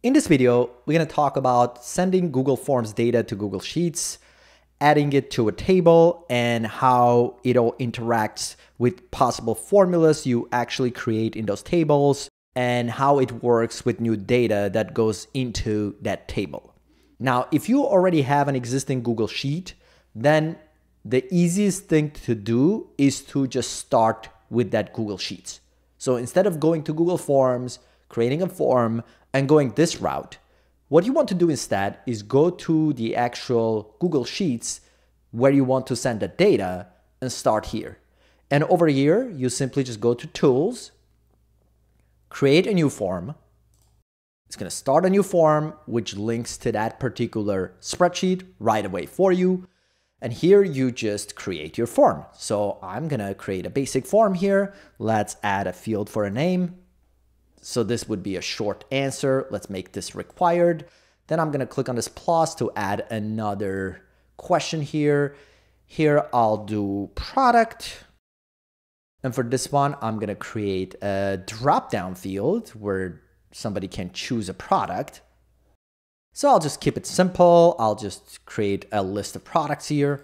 In this video, we're going to talk about sending Google Forms data to Google Sheets, adding it to a table, and how it all interacts with possible formulas you actually create in those tables, and how it works with new data that goes into that table. Now, if you already have an existing Google Sheet, then the easiest thing to do is to just start with that Google Sheets. So instead of going to Google Forms, creating a form, and going this route, what you want to do instead is go to the actual Google Sheets where you want to send the data and start here. And over here, you simply just go to Tools, create a new form. It's going to start a new form, which links to that particular spreadsheet right away for you. And here you just create your form. So I'm going to create a basic form here. Let's add a field for a name. So this would be a short answer. Let's make this required. Then I'm going to click on this plus to add another question here. Here I'll do product. And for this one, I'm going to create a drop-down field where somebody can choose a product. So I'll just keep it simple. I'll just create a list of products here.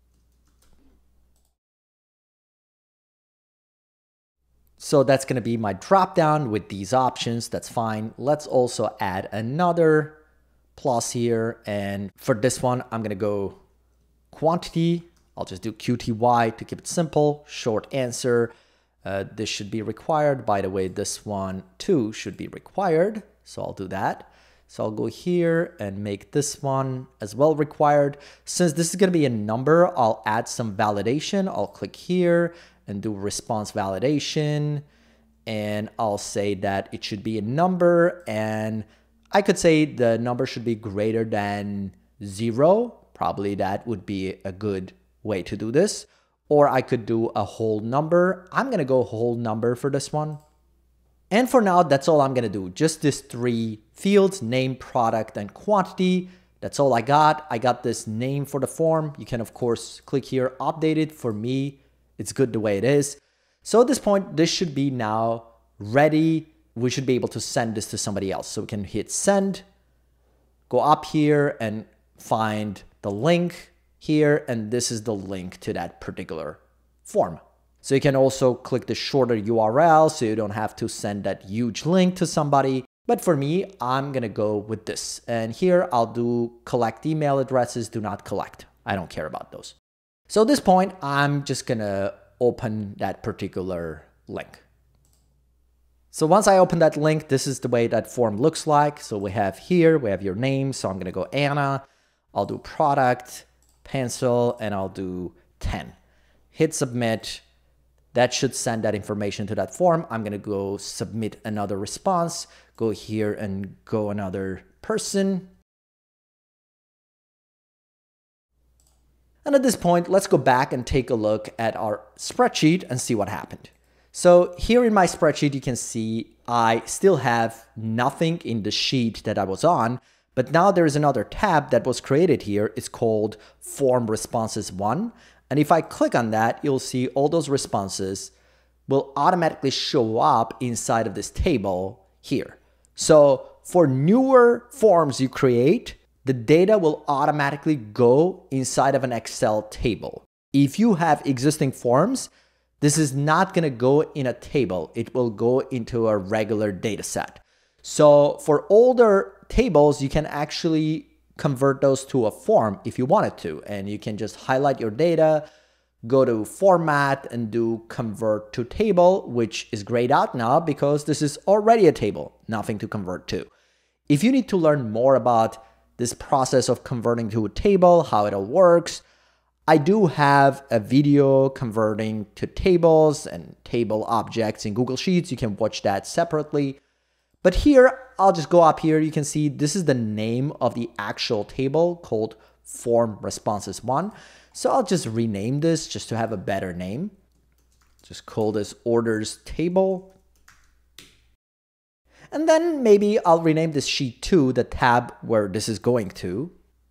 So that's going to be my drop-down with these options. That's fine. Let's also add another plus here. And for this one, I'm going to go quantity. I'll just do QTY to keep it simple. Short answer. This should be required. By the way, this one too should be required. So I'll do that. So I'll go here and make this one as well required. Since this is going to be a number, I'll add some validation. I'll click here and do response validation. And I'll say that it should be a number. And I could say the number should be greater than 0. Probably that would be a good way to do this. Or I could do a whole number. I'm going to go whole number for this one. And for now, that's all I'm going to do. Just these 3 fields, name, product, and quantity. That's all I got. I got this name for the form. You can, of course, click here, update it. For me, it's good the way it is. So at this point, this should be now ready. We should be able to send this to somebody else. So we can hit send, go up here and find the link here. And this is the link to that particular form. So you can also click the shorter URL so you don't have to send that huge link to somebody. But for me, I'm going to go with this. And here I'll do collect email addresses, do not collect. I don't care about those. So at this point, I'm just going to open that particular link. So once I open that link, this is the way that form looks like. So we have here, we have your name. So I'm going to go Anna. I'll do product, pencil, and I'll do 10. Hit submit. That should send that information to that form. I'm going to go submit another response. Go here and go another person. And at this point, let's go back and take a look at our spreadsheet and see what happened. So here in my spreadsheet, you can see I still have nothing in the sheet that I was on, but now there is another tab that was created here. It's called Form Responses 1. And if I click on that, you'll see all those responses will automatically show up inside of this table here. So for newer forms you create, the data will automatically go inside of an Excel table. If you have existing forms, this is not going to go in a table. It will go into a regular data set. So for older tables, you can actually convert those to a form if you wanted to. And you can just highlight your data, go to format and do convert to table, which is grayed out now because this is already a table, nothing to convert to. If you need to learn more about this process of converting to a table, how it all works, I do have a video converting to tables and table objects in Google Sheets. You can watch that separately. But here, I'll just go up here. You can see this is the name of the actual table called Form Responses 1. So I'll just rename this just to have a better name. Just call this Orders Table. And then maybe I'll rename this sheet 2, the tab where this is going to.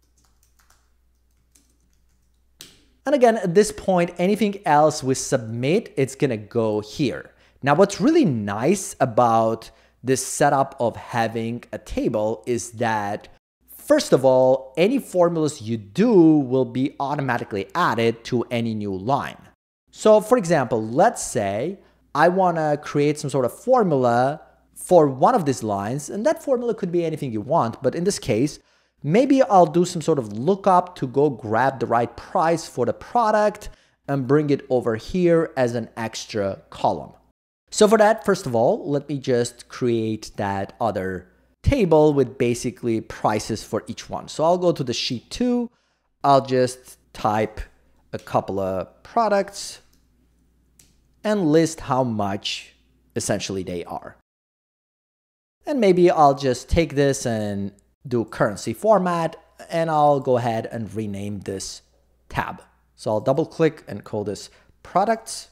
And again, at this point, anything else we submit, it's going to go here. Now, what's really nice about this setup of having a table is that, first of all, any formulas you do will be automatically added to any new line. So for example, let's say I want to create some sort of formula for one of these lines, and that formula could be anything you want, but in this case, maybe I'll do some sort of lookup to go grab the right price for the product and bring it over here as an extra column. So for that, first of all, let me just create that other table with basically prices for each one. So I'll go to the sheet 2. I'll just type a couple of products and list how much essentially they are. And maybe I'll just take this and do currency format, and I'll go ahead and rename this tab. So I'll double click and call this products.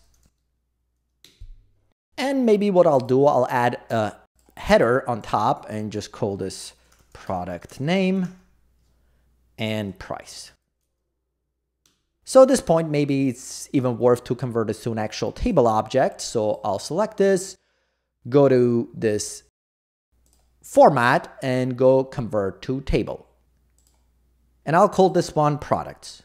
And maybe what I'll do, I'll add a header on top and just call this product name and price. So at this point, maybe it's even worth to convert this to an actual table object. So I'll select this, go to this format and go convert to table. And I'll call this one products.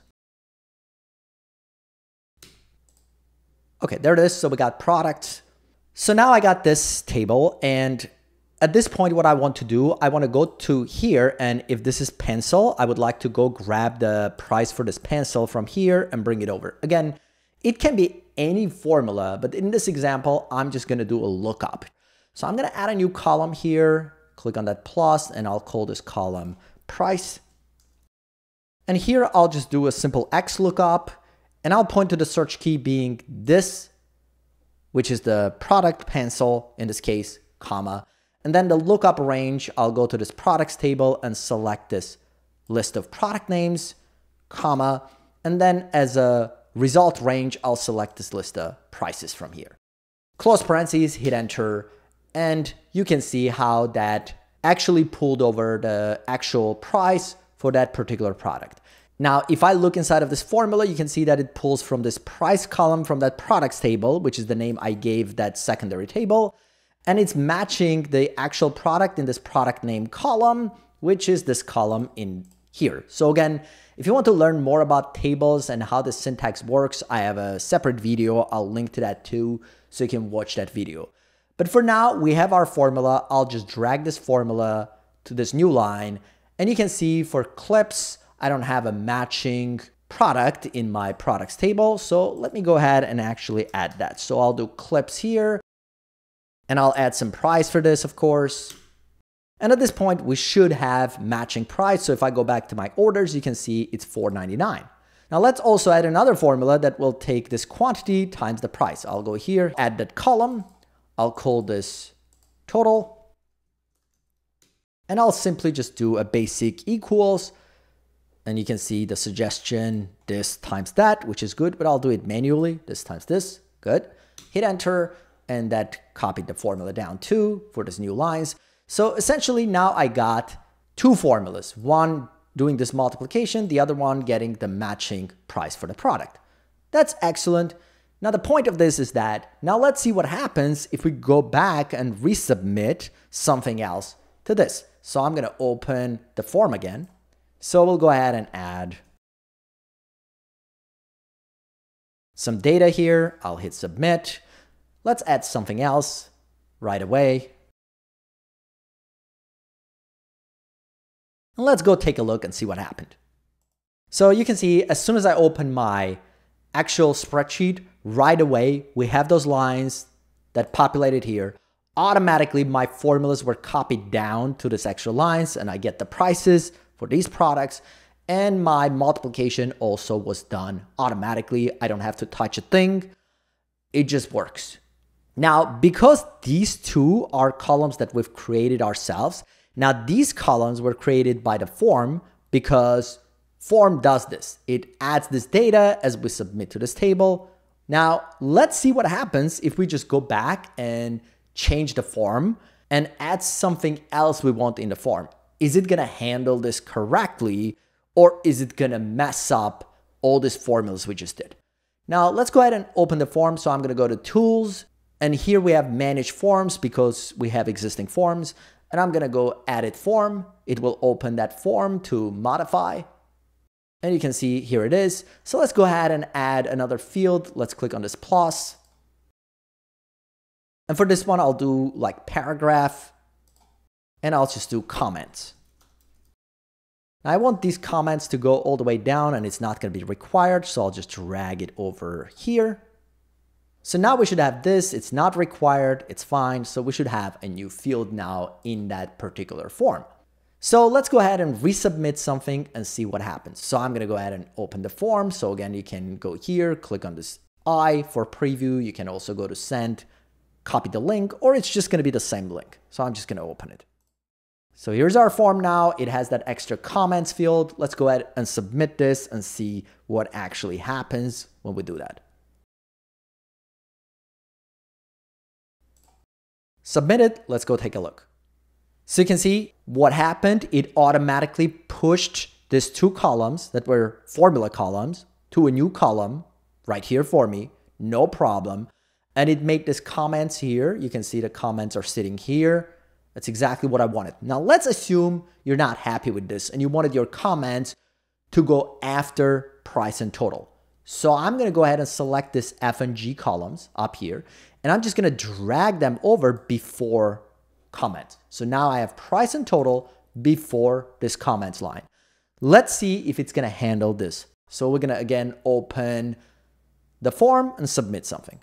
Okay, there it is. So we got products. So now I got this table, and at this point, what I want to do, I want to go to here, and if this is pencil, I would like to go grab the price for this pencil from here and bring it over. Again, it can be any formula, but in this example, I'm just going to do a lookup. So I'm going to add a new column here, click on that plus, and I'll call this column price. And here I'll just do a simple X lookup, and I'll point to the search key being this, which is the product pencil in this case, comma. And then the lookup range, I'll go to this products table and select this list of product names, comma. And then as a result range, I'll select this list of prices from here. Close parentheses, hit enter, and you can see how that actually pulled over the actual price for that particular product. Now, if I look inside of this formula, you can see that it pulls from this price column from that products table, which is the name I gave that secondary table. And it's matching the actual product in this product name column, which is this column in here. So again, if you want to learn more about tables and how the syntax works, I have a separate video. I'll link to that too, so you can watch that video. But for now, we have our formula. I'll just drag this formula to this new line. And you can see for clips, I don't have a matching product in my products table. So let me go ahead and actually add that. So I'll do clips here, and I'll add some price for this, of course. And at this point, we should have matching price. So if I go back to my orders, you can see it's $4.99. Now let's also add another formula that will take this quantity times the price. I'll go here, add that column. I'll call this total. And I'll simply just do a basic equals. And you can see the suggestion, this times that, which is good, but I'll do it manually. This times this, good. Hit enter, and that copied the formula down too for this new lines. So essentially now I got two formulas, one doing this multiplication, the other one getting the matching price for the product. That's excellent. Now the point of this is that now let's see what happens if we go back and resubmit something else to this. So I'm going to open the form again. So we'll go ahead and add some data here. I'll hit submit. Let's add something else right away. And let's go take a look and see what happened. So you can see as soon as I open my actual spreadsheet, right away, we have those lines that populated here. Automatically, my formulas were copied down to this extra lines, and I get the prices for these products, and my multiplication also was done automatically. I don't have to touch a thing. It just works. Now, because these two are columns that we've created ourselves, now these columns were created by the form because form does this. It adds this data as we submit to this table. Now, let's see what happens if we just go back and change the form and add something else we want in the form. Is it going to handle this correctly, or is it going to mess up all these formulas we just did? Now, let's go ahead and open the form. So I'm going to go to Tools, And here we have manage forms because we have existing forms. And I'm going to go edit form. It will open that form to modify. And you can see here it is. So let's go ahead and add another field. Let's click on this plus. And for this one, I'll do like paragraph. And I'll just do comments. Now I want these comments to go all the way down and it's not going to be required. So I'll just drag it over here. So now we should have this. It's not required. It's fine. So we should have a new field now in that particular form. So let's go ahead and resubmit something and see what happens. So I'm going to go ahead and open the form. So again, you can go here, click on this I for preview. You can also go to send, copy the link, or it's just going to be the same link. So I'm just going to open it. So here's our form now. It has that extra comments field. Let's go ahead and submit this and see what actually happens when we do that. Submit it. Let's go take a look. So you can see what happened. It automatically pushed these two columns that were formula columns to a new column right here for me. No problem. And it made this comments here. You can see the comments are sitting here. That's exactly what I wanted. Now let's assume you're not happy with this and you wanted your comments to go after price and total. So I'm going to go ahead and select this F and G columns up here. And I'm just going to drag them over before comments. So now I have price and total before this comments line. Let's see if it's going to handle this. So we're going to again open the form and submit something.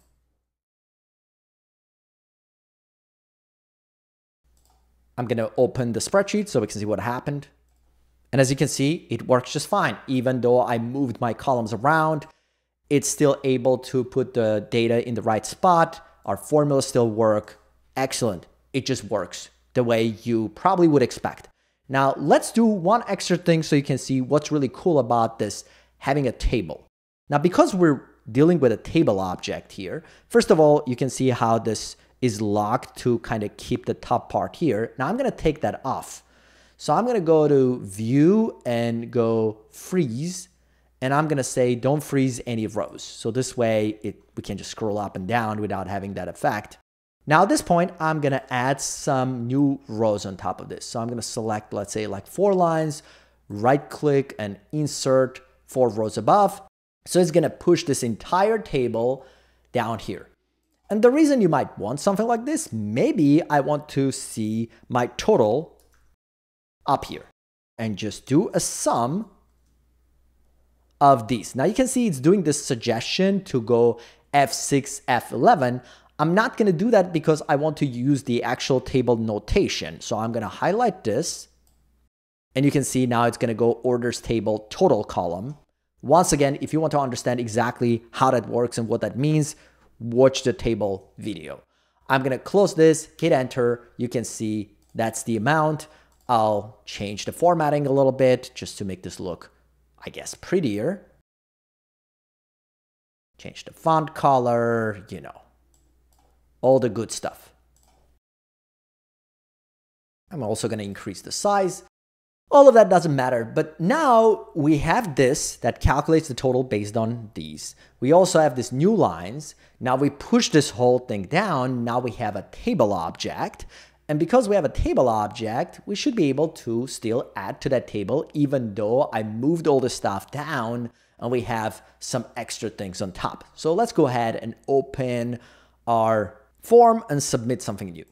I'm going to open the spreadsheet so we can see what happened. And as you can see, it works just fine. Even though I moved my columns around, it's still able to put the data in the right spot. Our formulas still work. Excellent. It just works the way you probably would expect. Now let's do one extra thing so you can see what's really cool about this having a table. Now because we're dealing with a table object here, first of all, you can see how this is locked to kind of keep the top part here. Now I'm going to take that off. So I'm going to go to view and go freeze. And I'm going to say don't freeze any rows. So this way we can just scroll up and down without having that effect. Now at this point, I'm going to add some new rows on top of this. So I'm going to select, let's say like 4 lines, right click and insert 4 rows above. So it's going to push this entire table down here. And the reason you might want something like this, maybe I want to see my total up here and just do a sum of these. Now you can see it's doing this suggestion to go F6, F11. I'm not going to do that because I want to use the actual table notation. So I'm going to highlight this. And you can see now it's going to go orders table total column. Once again, if you want to understand exactly how that works and what that means, watch the table video. I'm going to close this, hit enter. You can see that's the amount. I'll change the formatting a little bit just to make this look, I guess, prettier. Change the font color, you know, all the good stuff. I'm also going to increase the size. All of that doesn't matter, but now we have this that calculates the total based on these. We also have this new lines. Now we push this whole thing down. Now we have a table object. And because we have a table object, we should be able to still add to that table, even though I moved all the stuff down and we have some extra things on top. So let's go ahead and open our form and submit something new.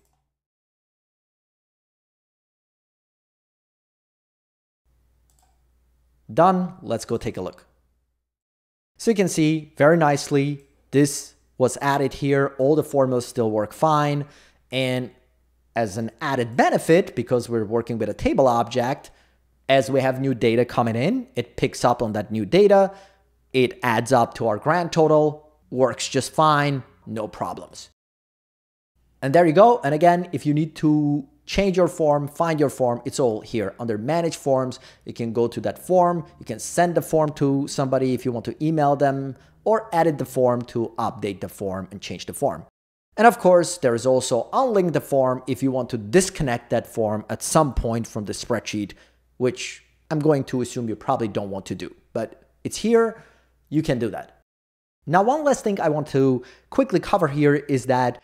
Done. Let's go take a look. So you can see very nicely, this was added here. All the formulas still work fine. And as an added benefit, because we're working with a table object, as we have new data coming in, it picks up on that new data. It adds up to our grand total, works just fine, no problems. And there you go. And again, if you need to change your form, find your form, it's all here under manage forms. You can go to that form. You can send the form to somebody if you want to email them, or edit the form to update the form and change the form. And of course, there is also unlink the form if you want to disconnect that form at some point from the spreadsheet, which I'm going to assume you probably don't want to do, but it's here. You can do that. Now, one last thing I want to quickly cover here is that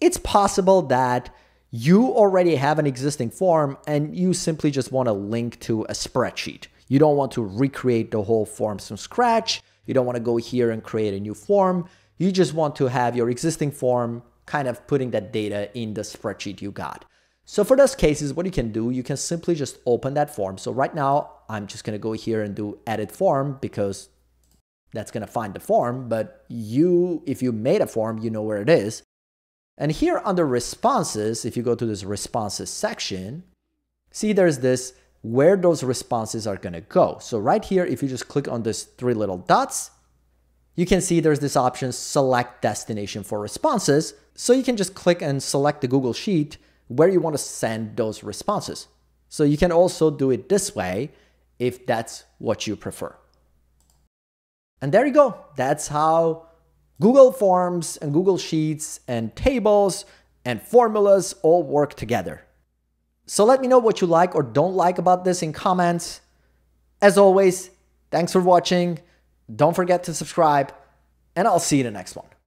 It's possible that you already have an existing form and you simply just want to link to a spreadsheet. You don't want to recreate the whole form from scratch. You don't want to go here and create a new form. You just want to have your existing form kind of putting that data in the spreadsheet you got. So for those cases, what you can do, you can simply just open that form. So right now, I'm just going to go here and do edit form because that's going to find the form. But if you made a form, you know where it is. And here under responses, if you go to this responses section, see there's this where those responses are going to go. So right here, if you just click on this 3 little dots, you can see there's this option, select destination for responses. So you can just click and select the Google Sheet where you want to send those responses. So you can also do it this way if that's what you prefer. And there you go. That's how Google Forms and Google Sheets and tables and formulas all work together. So let me know what you like or don't like about this in comments. As always, thanks for watching. Don't forget to subscribe, and I'll see you in the next one.